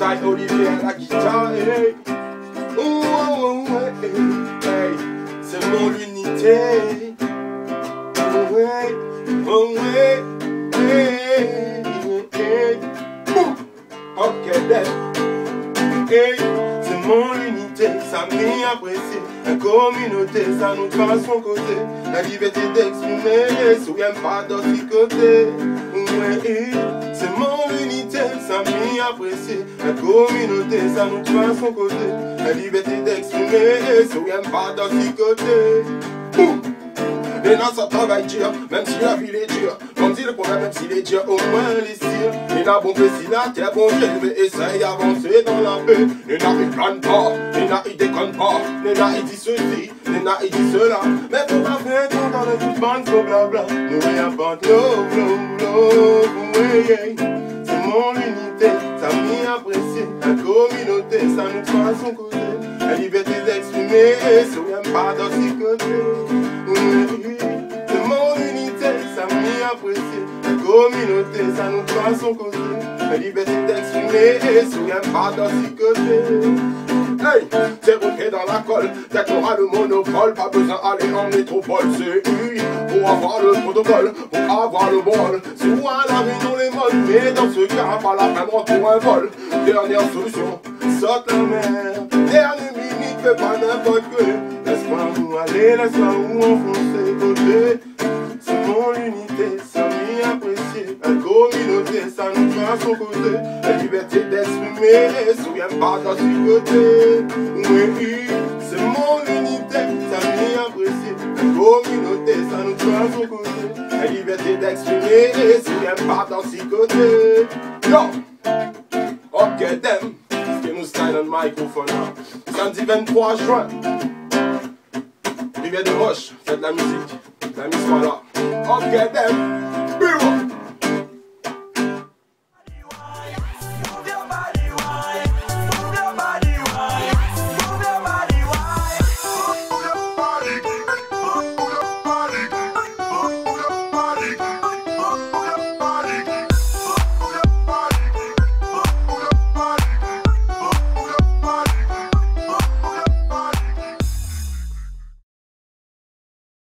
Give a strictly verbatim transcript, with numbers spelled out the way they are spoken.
taille Olivier à la guitare, hey. Oh, oh, oh, hey, hey. C'est mon unité. Oh, hey, oh, hey, hey, hey. Boum. Ok, then. Hey, c'est mon unité, ça m'y apprécie. La communauté, ça nous passe son côté. La liberté d'exprimer, souviens pas d'ossicoter. Ouais, c'est mon unité, ça m'y apprécie. La communauté, ça nous passe son côté. La liberté d'exprimer, souviens pas d'ossicoter. Les gens ça travaille dur, même si la vie est dure. Comme dit le problème, même s'il est dur, au moins les cire. Il n'a bon que si la terre, bon Dieu, mais essaye d'avancer dans la paix. Les gens ils planent pas, les gens ils déconnent pas. Les gens ils disent ceci, les gens ils disent cela. Mais pour pas faire tout dans le tout bande, faut blabla. Nous réinventons love, love, love, ouais, yeah. C'est mon unité, ça m'y apprécie. La communauté, ça nous passe son côté. La liberté d'exprimer, souviens pas d'ossicoter. C'est mon unité, ça m'y apprécie. La communauté, ça nous passe son côté. La liberté d'exprimer, souviens pas d'ossicoter. Hey, c'est roqué dans la colle, tête aura le monopole, pas besoin d'aller en métropole, c'est U pour avoir le protocole, pour avoir le bol. C'est où à la rue dans les modes, mais dans ce cas, pas la peine pour un vol. Dernière solution, saute la mer. Dernière minute, fais pas n'importe quoi. Laisse-moi nous aller, laisse-moi où enfoncer côté. C'est mon unité, ça m'y apprécie. La communauté, ça nous passe son côté. La liberté d'exprimer, souviens pas d'ossicoter. Oui, c'est mon unité, ça m'y apprécie. La communauté, ça nous passe son côté. La liberté d'exprimer, souviens pas d'ossicoter. Yo! Ok, them. C'est nous style on microphone là. Samedi vingt-trois juin. Rivière de Roche, faites de la musique. La mise voilà. Ok, them.